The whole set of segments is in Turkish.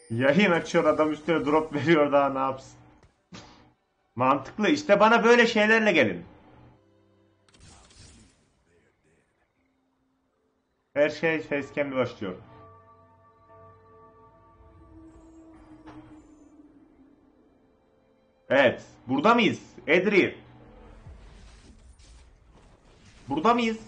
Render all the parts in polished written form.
Yayın açıyor adam üstüne drop veriyor daha ne yapsın? Mantıklı. İşte bana böyle şeylerle gelin. Her şey facecam'le başlıyor. Evet. Burada mıyız? Edri. Burada mıyız?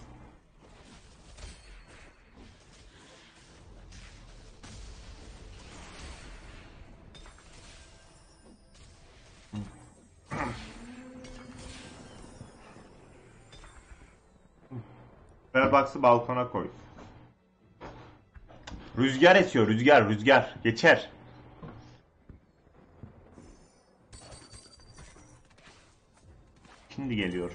Starbucks'ı balkona koy. Rüzgar esiyor. Rüzgar. Rüzgar. Geçer. Şimdi geliyor.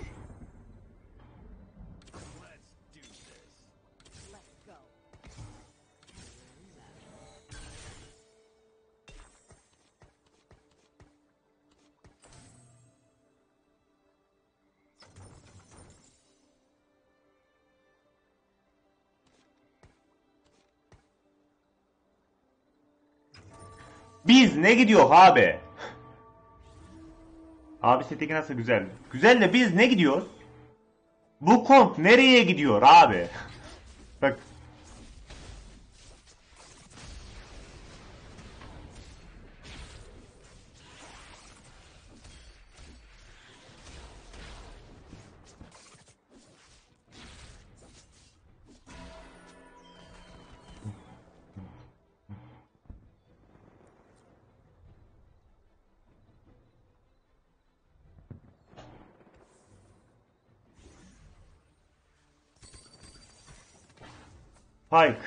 Biz ne gidiyor abi? Abi seteki nasıl güzel? Güzel de biz ne gidiyoruz? Bu komp nereye gidiyor abi? Bak. Pike.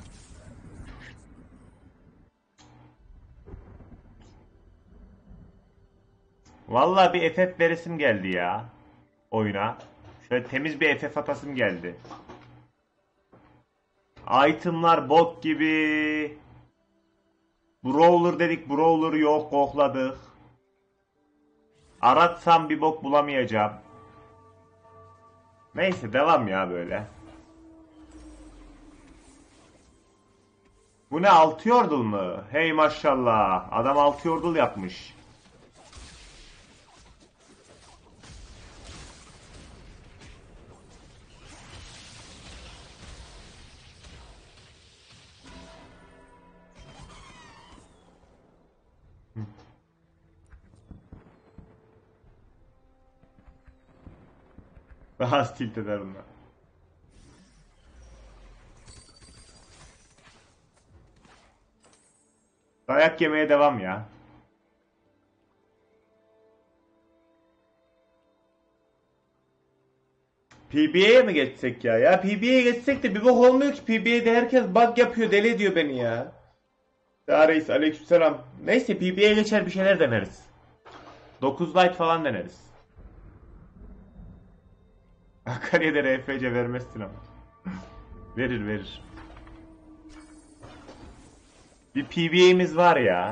Vallahi bir FF veresim geldi ya. Oyuna. Şöyle temiz bir FF atasım geldi. Itemlar bok gibi. Brawler dedik, Brawler yok, kokladık. Aratsam bir bok bulamayacağım. Neyse devam ya böyle. Bu ne, 6 yordle mu? Hey maşallah. Adam 6 yordle yapmış. Daha az tilt eder bunlar. Dayak yemeye devam ya. PB'ye mi geçsek ya? Ya PB'ye geçsek de bir bok olmuyor ki. PB'de herkes bug yapıyor, deli ediyor beni ya. Ya reis aleykümselam. Neyse PB'ye geçer bir şeyler deneriz. 9 light falan deneriz. Akarya'da RFC vermezsin ama. Verir verir. Bir PB'miz var ya.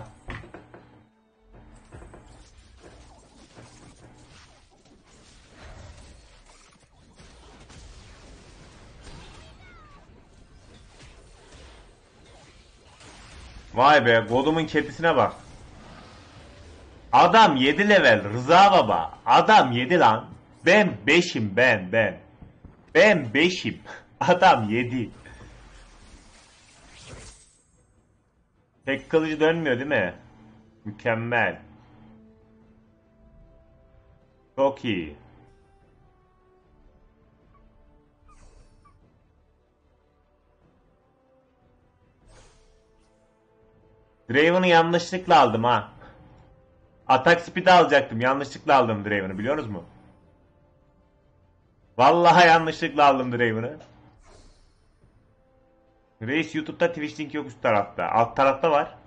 Vay be, godumun kepisine bak. Adam 7 level Rıza baba. Adam 7 lan. Ben 5'im ben. Ben 5'im. Adam 7. Tek kılıcı dönmüyor değil mi? Mükemmel. Çok iyi. Draven'ı yanlışlıkla aldım ha. Atak speed alacaktım. Yanlışlıkla aldım Draven'ı, biliyorsunuz mu? Vallahi yanlışlıkla aldım Draven'ı. Reis YouTube'da, Twitch link yok üst tarafta. Alt tarafta var.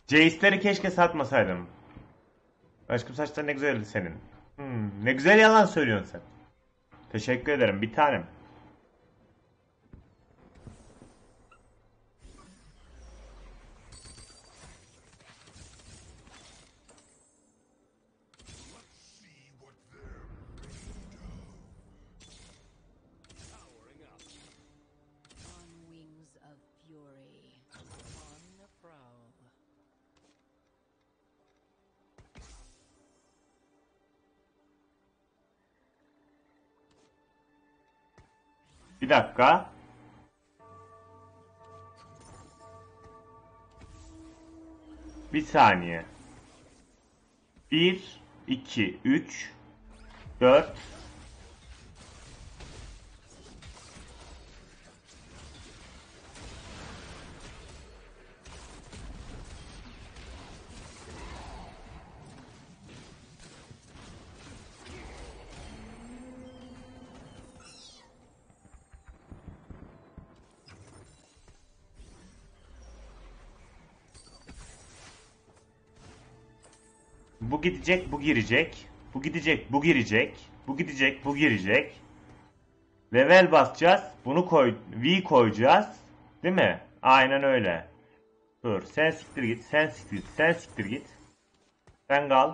Jace'leri keşke satmasaydım. Aşkım saçlar ne güzeldi senin. Ne güzel yalan söylüyorsun sen. Teşekkür ederim bir tanem. Bir dakika. Bir saniye. 1, 2, 3, 4. Bu gidecek, bu girecek. Bu gidecek, bu girecek. Bu gidecek, bu girecek. Level basacağız. Bunu koy, V koyacağız. Değil mi? Aynen öyle. Dur, sen siktir git, sen siktir git, sen siktir git. Sen kal.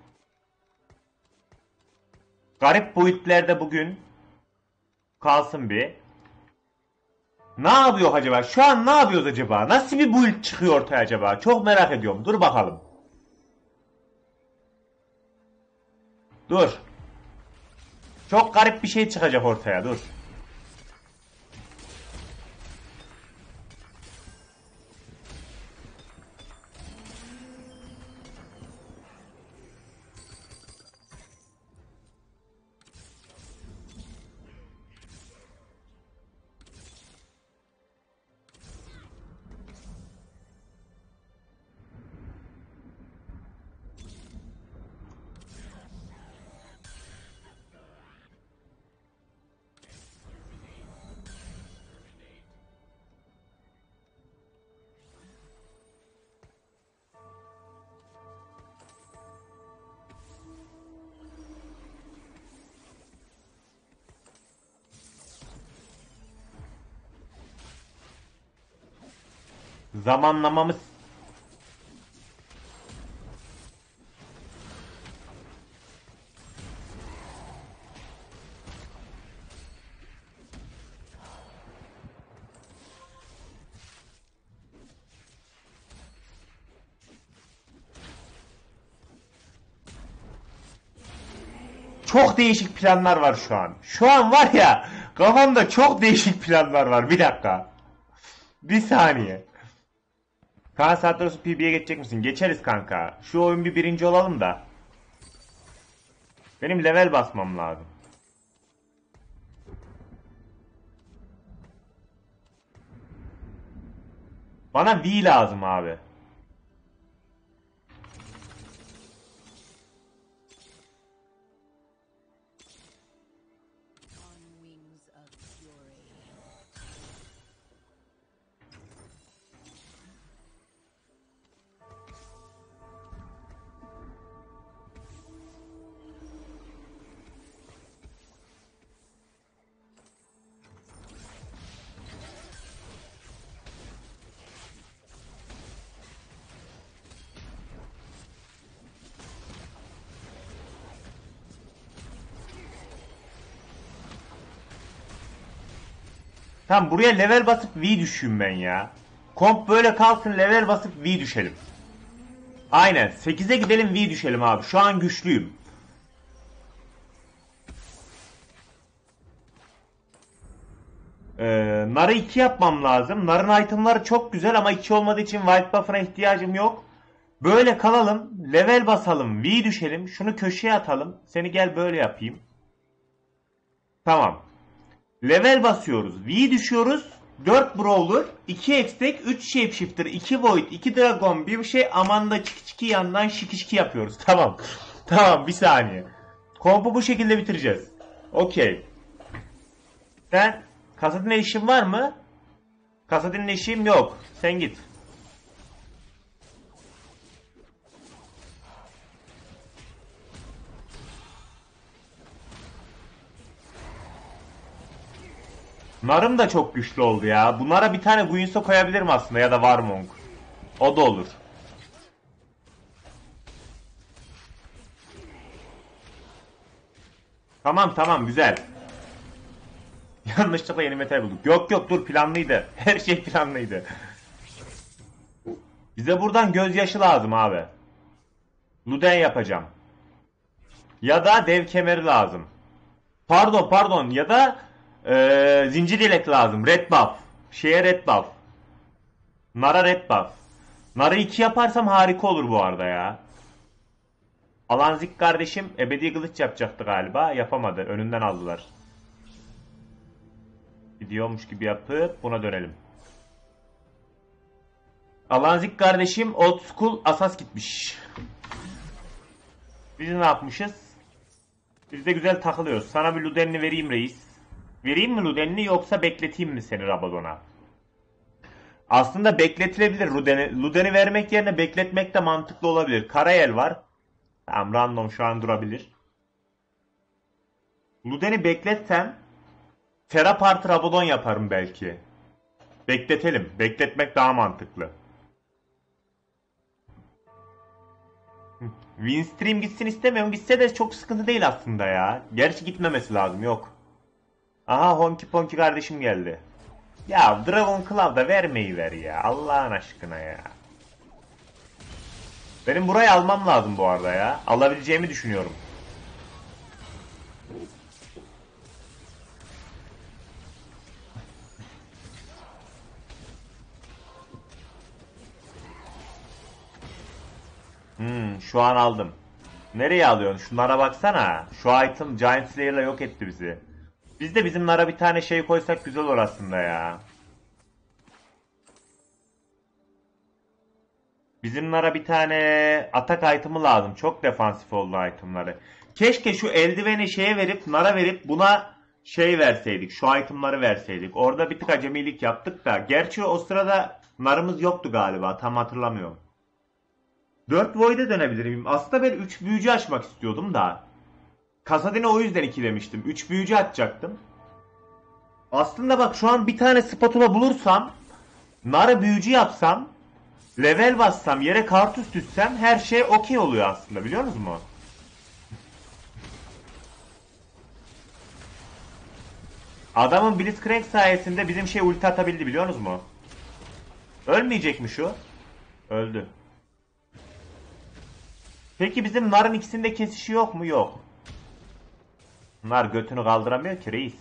Garip boyutlarda bugün kalsın bir. Ne yapıyor acaba? Şu an ne yapıyoruz acaba? Nasıl bir build çıkıyor ortaya acaba? Çok merak ediyorum. Dur bakalım. Dur. Çok garip bir şey çıkacak ortaya. Dur. Zamanlamamız çok değişik planlar var şu an. Şu an var ya kafamda çok değişik planlar var. Bir dakika. Bir saniye. Kaan saatler olsun PB'ye geçecek misin? Geçeriz kanka. Şu oyun bir birinci olalım da. Benim level basmam lazım. Bana V lazım abi. Tamam buraya level basıp V düşeyim ben ya. Komp böyle kalsın level basıp V düşelim. Aynen 8'e gidelim V düşelim abi. Şu an güçlüyüm. Nar'ı 2 yapmam lazım. Nar'ın itemları çok güzel ama 2 olmadığı için white buff'ına ihtiyacım yok. Böyle kalalım. Level basalım. V düşelim. Şunu köşeye atalım. Seni gel böyle yapayım. Tamam. Level basıyoruz. V düşüyoruz. 4 Brawler, 2 Hextech, 3 Shapeshifter, 2 Void, 2 Dragon, bir şey Amanda çiki çiki yandan şiki şiki yapıyoruz. Tamam. Tamam bir saniye. Kompu bu şekilde bitireceğiz. Okey. Sen Kasadin'le işin var mı? Kasadin'le işim yok. Sen git. Narım da çok güçlü oldu ya. Bunlara bir tane Guinsoo koyabilirim aslında ya da Warmong. O da olur. Tamam tamam güzel. Yanlışlıkla yeni metal bulduk. Yok yok dur planlıydı. Her şey planlıydı. Bize buradan gözyaşı lazım abi. Luden yapacağım. Ya da dev kemeri lazım. Pardon ya da zincir yelek lazım. Red buff. Şeye red buff. Nara red buff. Nara 2 yaparsam harika olur bu arada ya. Alanzik kardeşim ebedi kılıç yapacaktı galiba. Yapamadı. Önünden aldılar. Gidiyormuş gibi yapıp buna dönelim. Alanzik kardeşim old school asas gitmiş. Biz ne yapmışız? Biz de güzel takılıyoruz. Sana bir Luden'ini vereyim reis. Vereyim mi Luden'ini yoksa bekleteyim mi seni Rabadon'a? Aslında bekletilebilir Luden'i. Luden'i vermek yerine bekletmek de mantıklı olabilir. Karayel var. Tamam random şu an durabilir. Luden'i bekletsem Serap artı Rabadon yaparım belki. Bekletelim. Bekletmek daha mantıklı. Winstream gitsin istemiyorum. Gitse de çok sıkıntı değil aslında ya. Gerçi gitmemesi lazım. Yok. Aha Honky Ponky kardeşim geldi. Ya Dragon Claw'da vermeyi ver ya. Allah'ın aşkına ya. Benim burayı almam lazım bu arada ya. Alabileceğimi düşünüyorum. Şu an aldım. Nereye alıyorsun? Şunlara baksana. Şu item Giant Slayer'la yok etti bizi. Biz de bizim Nara bir tane şey koysak güzel olur aslında ya. Bizim Nara bir tane atak item'ı lazım. Çok defansif oldu item'ları. Keşke şu eldiveni şeye verip Nara verip buna şey verseydik. Şu item'ları verseydik. Orada bir tık acemilik yaptık da. Gerçi o sırada Nar'ımız yoktu galiba. Tam hatırlamıyorum. 4 Void'e dönebilirim. Aslında ben 3 büyücü açmak istiyordum da. Kasadin'e o yüzden 2 demiştim. 3 büyücü açacaktım. Aslında bak şu an bir tane spatula bulursam Nara büyücü yapsam level bassam yere kartuz düşsem her şey okey oluyor aslında biliyor musunuz mu? Adamın Blitzcrank sayesinde bizim şey ulti atabildi biliyor musunuz mu? Ölmeyecek mi şu? Öldü. Peki bizim Nar'ın ikisinde kesişi yok mu? Yok. Nar götünü kaldıramıyor ki reis.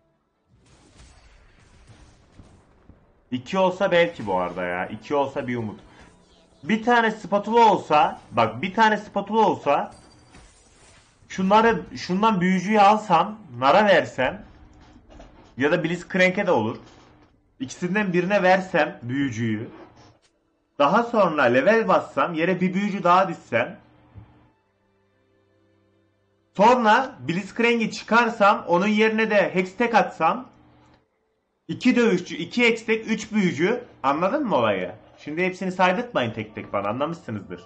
2 olsa belki bu arada ya. 2 olsa bir umut. Bir tane spatula olsa, bak bir tane spatula olsa şunları şundan büyücüyü alsam, Nara versem ya da Blitzcrank'e de olur. İkisinden birine versem büyücüyü. Daha sonra level bassam, yere bir büyücü daha düşsem. Sonra Blitzcrank'i çıkarsam, onun yerine de Hextech atsam. 2 dövüşçü, 2 Hextech, 3 büyücü. Anladın mı olayı? Şimdi hepsini saydırtmayın tek tek bana. Anlamışsınızdır.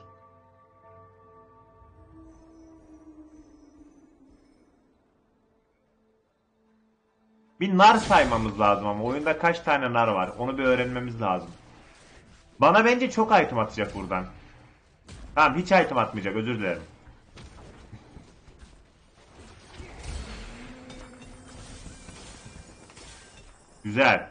Bir nar saymamız lazım ama oyunda kaç tane nar var? Onu bir öğrenmemiz lazım. Bana bence çok item atacak buradan. Tamam hiç item atmayacak özür dilerim. Güzel.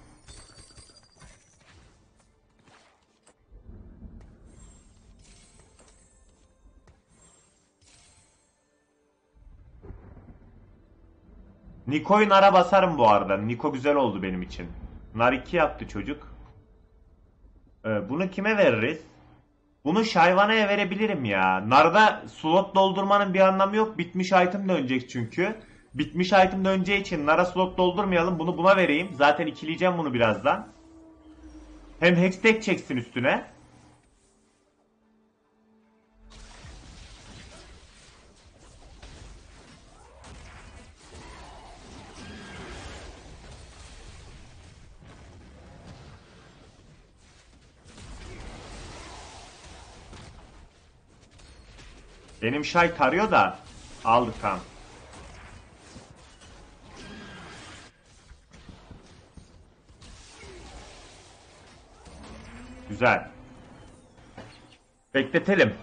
Niko'yu Nar'a basarım bu arada. Niko güzel oldu benim için. Nar 2 yaptı çocuk. Bunu kime veririz? Bunu Shyvana'ya verebilirim ya. Nar'da slot doldurmanın bir anlamı yok. Bitmiş item dönecek çünkü. Bitmiş item döneceği için Nar'a slot doldurmayalım. Bunu buna vereyim. Zaten ikileyeceğim bunu birazdan. Hem Hextech çeksin üstüne. Benim Shy tarıyor da aldık tamam. Güzel. Bekletelim.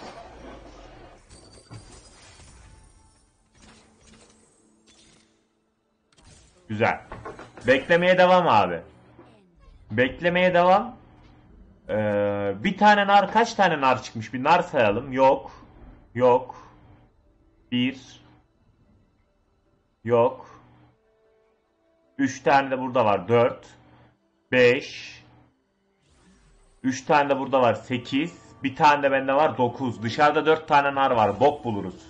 Güzel. Beklemeye devam abi. Beklemeye devam. Bir tane nar, kaç tane nar çıkmış? Bir nar sayalım. Yok. Yok. Bir. Yok. 3 tane de burada var. 4. 5. 3 tane de burada var. 8. Bir tane de bende var. 9. Dışarıda 4 tane nar var. Bok buluruz.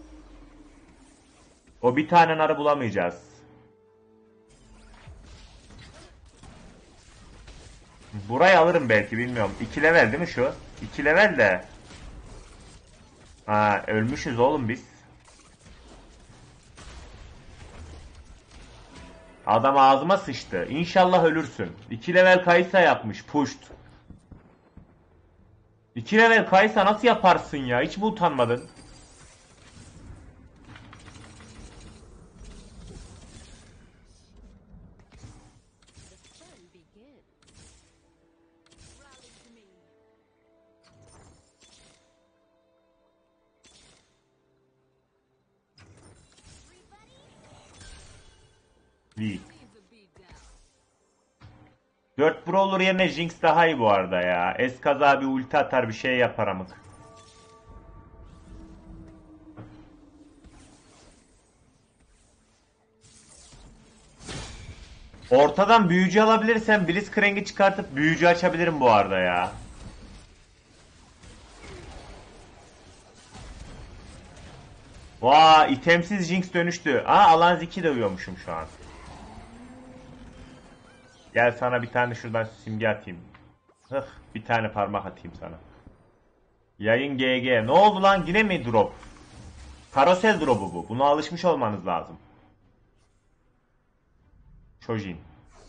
O bir tane narı bulamayacağız. Burayı alırım belki, bilmiyorum. 2 level değil mi şu? 2 level de. Ha, ölmüşüz oğlum biz. Adam ağzıma sıçtı. İnşallah ölürsün. 2 level Kaysa yapmış. Pushed. 2 level Kaysa nasıl yaparsın ya? Hiç mi utanmadın? İyi. 4 brawler yerine Jinx daha iyi bu arada ya. Eskaza bir ulti atar, bir şey yapar amık. Ortadan büyücü alabilirsem Blitzcrank'i çıkartıp büyücü açabilirim bu arada ya. Vaa, itemsiz Jinx dönüştü. Aa, alan ziki dövüyormuşum şu an. Gel sana bir tane şuradan simge atayım. Hıh, bir tane parmak atayım sana. Yayın GG. Ne oldu lan, yine mi drop? Karosel drop'u bu. Buna alışmış olmanız lazım. Chojin.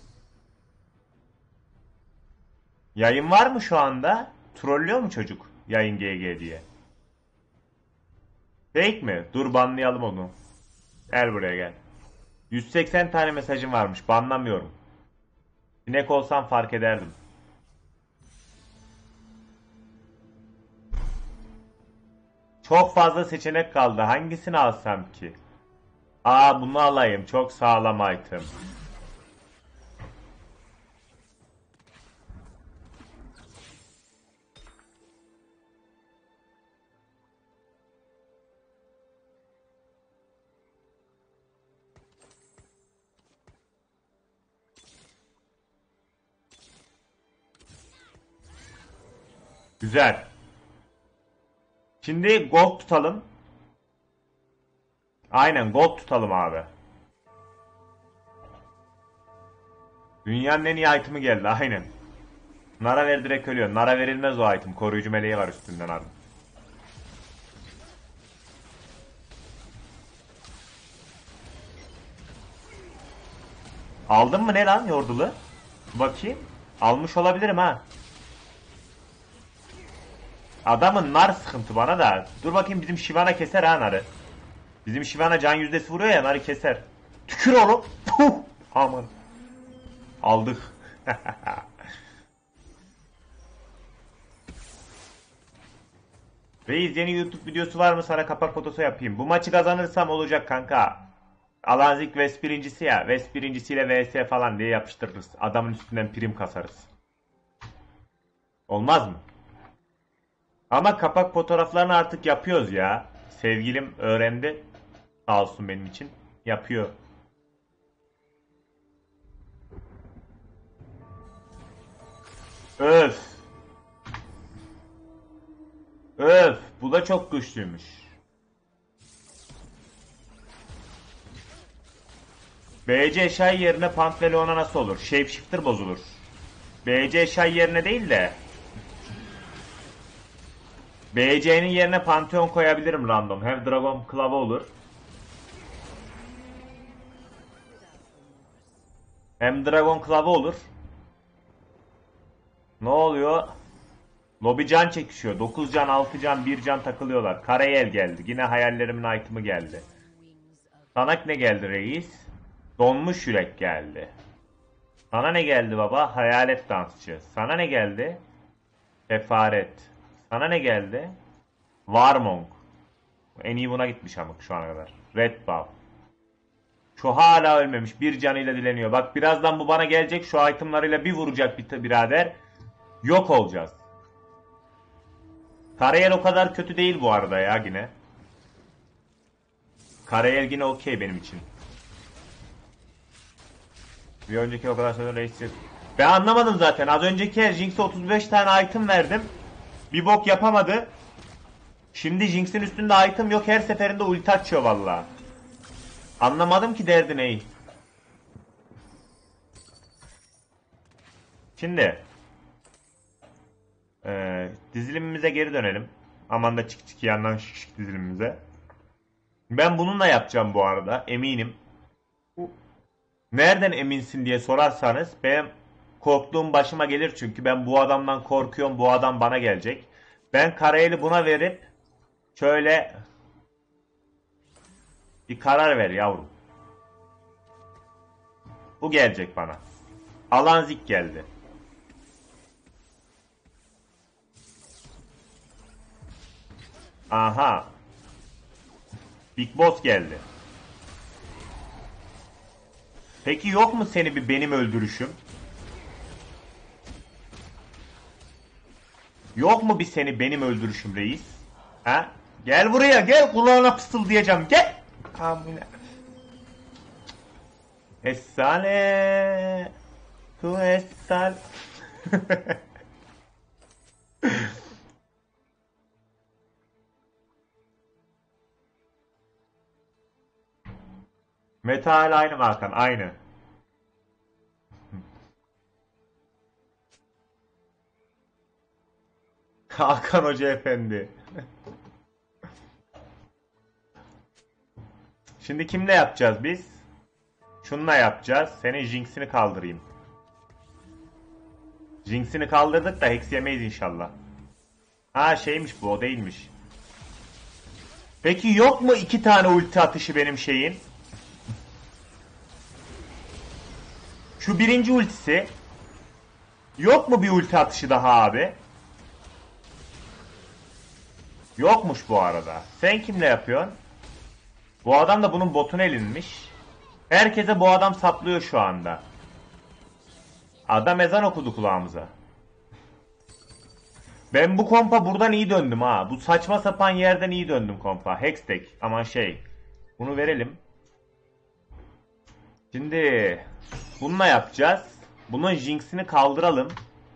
Yayın var mı şu anda? Trollüyor mu çocuk? Yayın GG diye. Fake mi? Dur banlayalım onu. Gel buraya gel. 180 tane mesajım varmış. Banlamıyorum. Sinek olsam fark ederdim. Çok fazla seçenek kaldı. Hangisini alsam ki? Aa, bunu alayım. Çok sağlam item. Güzel. Şimdi gold tutalım. Aynen, gold tutalım abi. Dünyanın en iyi item'ı geldi, aynen. Nara ver, direkt ölüyor. Nara verilmez o item. Koruyucu meleği var üstünden abi. Aldın mı ne lan yordulu? Bakayım. Almış olabilirim ha. Adamın nar sıkıntı bana da. Dur bakayım, bizim Shyvana keser ha narı. Bizim Shyvana can yüzdesi vuruyor ya, narı keser. Tükür oğlum. Puh. Aman. Aldık. Reis, yeni YouTube videosu var mı, sana kapak fotosu yapayım. Bu maçı kazanırsam olacak kanka. Alanzik West birincisi ya. West birincisiyle vs falan diye yapıştırırız. Adamın üstünden prim kasarız. Olmaz mı? Ama kapak fotoğraflarını artık yapıyoruz ya. Sevgilim öğrendi. Sağ olsun benim için. Yapıyor. Öf. Öf. Bu da çok güçlüymüş. BC Shy yerine Pantaleon'a nasıl olur? Shapeshifter bozulur. BC Shy yerine değil de BC'nin yerine Pantheon koyabilirim random. Hem Dragon Claw'a olur. Hem Dragon Claw'a olur. Ne oluyor? Lobi can çekişiyor. 9 can, 6 can, 1 can takılıyorlar. Karayel geldi. Yine hayallerimin item'ı geldi. Sana ne geldi reis? Donmuş yürek geldi. Sana ne geldi baba? Hayalet dansçı. Sana ne geldi? Kefaret. Sana ne geldi? Warmong. En iyi buna gitmiş ama şu ana kadar. Red buff. Şu hala ölmemiş. Bir canıyla dileniyor. Bak birazdan bu bana gelecek. Şu itemlarıyla bir vuracak birader. Yok olacağız. Karayel o kadar kötü değil bu arada ya yine. Karayel yine okey benim için. Bir önceki o kadar sonra reis. Ben anlamadım zaten. Az önceki Jinx'e 35 tane item verdim. Bir bok yapamadı. Şimdi Jinx'in üstünde item yok. Her seferinde ulti açıyor valla. Anlamadım ki derdi neyi. Şimdi dizilimimize geri dönelim. Aman da çık çık yandan şık şık dizilimimize. Ben bununla yapacağım bu arada. Eminim. Nereden eminsin diye sorarsanız benim korktuğum başıma gelir çünkü ben bu adamdan korkuyorum. Bu adam bana gelecek. Ben Karayel'i buna verip şöyle bir karar ver yavrum. Bu gelecek bana. Alanzik geldi. Aha. Big Boss geldi. Peki yok mu seni bir benim öldürüşüm? Yok mu bir seni benim öldürüşüm reis? Ha? Gel buraya gel kulağına fısıldayacağım gel. Amına. Essale. Tu essal. Metal aynı mı Hakan? Aynı. Hakan Hoca Efendi. Şimdi kimle yapacağız biz? Şununla yapacağız. Senin Jinx'ini kaldırayım. Jinx'ini kaldırdık da Hex yemeyiz inşallah. Ha şeymiş bu o değilmiş. Peki yok mu 2 tane ulti atışı benim şeyin? Şu birinci ultisi. Yok mu bir ulti atışı daha abi? Yokmuş bu arada. Sen kimle yapıyorsun? Bu adam da bunun botuna elinmiş. Herkese bu adam saplıyor şu anda. Adam ezan okudu kulağımıza. Ben bu kompa buradan iyi döndüm ha. Bu saçma sapan yerden iyi döndüm kompa. Hextech ama şey. Bunu verelim. Şimdi bununla yapacağız. Bunun Jinx'ini kaldıralım.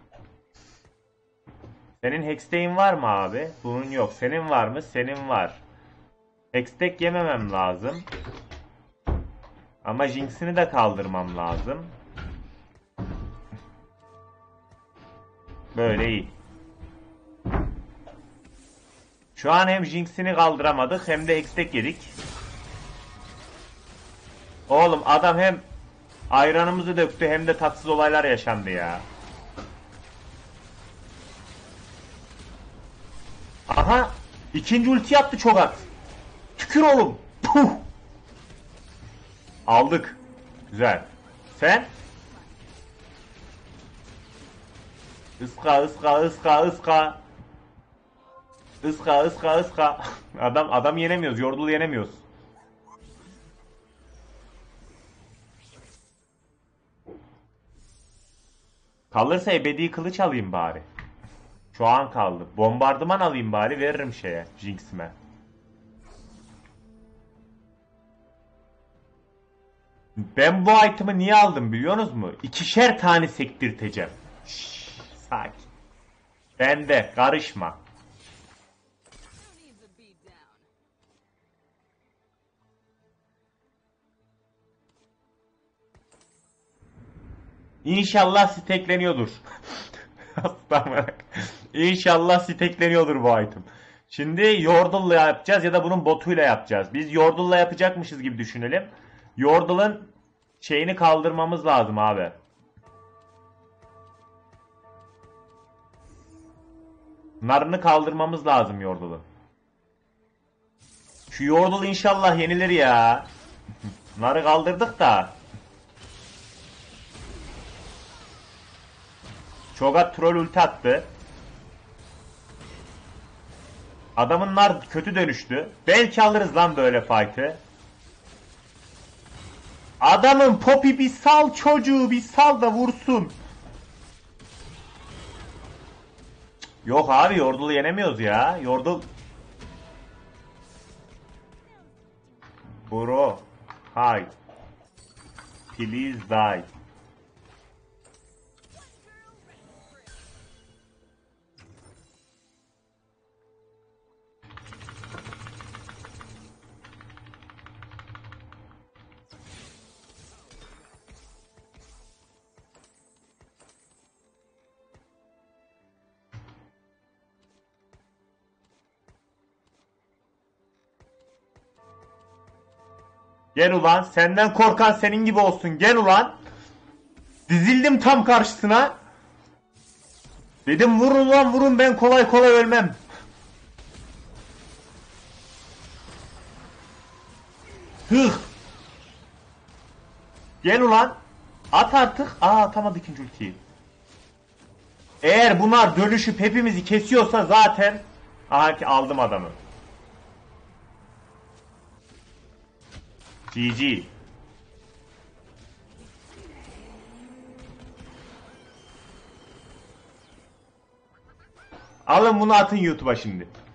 Senin Hextech'in var mı abi? Bunun yok. Senin var mı? Senin var. Hextech yememem lazım. Ama Jinx'ini de kaldırmam lazım. Böyle iyi. Şu an hem Jinx'ini kaldıramadık hem de Hextech yedik. Oğlum adam hem ayranımızı döktü hem de tatsız olaylar yaşandı ya. Aha! İkinci ulti yaptı Çogat. Tükür oğlum. Puh! Aldık. Güzel. Sen? Iska ıska ıska ıska. Iska ıska ıska. Adam yenemiyoruz. Yordul yenemiyoruz. Kalırsa ebedi kılıç alayım bari. Şu an kaldı. Bombardıman alayım bari veririm şeye. Jinx'ime. Ben bu item'ı niye aldım biliyorsunuz mu? 2'şer tane sektirteceğim. Şşş, sakin. Ben de karışma. İnşallah stekleniyordur. İnşallah stekleniyordur bu item. Şimdi Yordle'la yapacağız ya da bunun botuyla yapacağız. Biz Yordle'la yapacakmışız gibi düşünelim. Yordle'ın şeyini kaldırmamız lazım abi. Narını kaldırmamız lazım Yordle'ın. Şu Yordle inşallah yenilir ya. Narı kaldırdık da. Çogat troll ulti attı. Adamınlar kötü dönüştü. Belki alırız lan böyle fight'ı. Adamın Poppy bir sal çocuğu, bir sal da vursun. Yok abi, Yordle'u yenemiyoruz ya. Yordle... Bro. Hi. Please die. Gel ulan, senden korkan senin gibi olsun, gel ulan. Dizildim tam karşısına. Dedim vurun ulan vurun, ben kolay kolay ölmem. Hıh. Gel ulan. At artık. Atamadı ikinci ultiyi. Eğer bunlar dönüşüp hepimizi kesiyorsa zaten... Aha ki aldım adamı. GG. Alın bunu atın YouTube'a şimdi.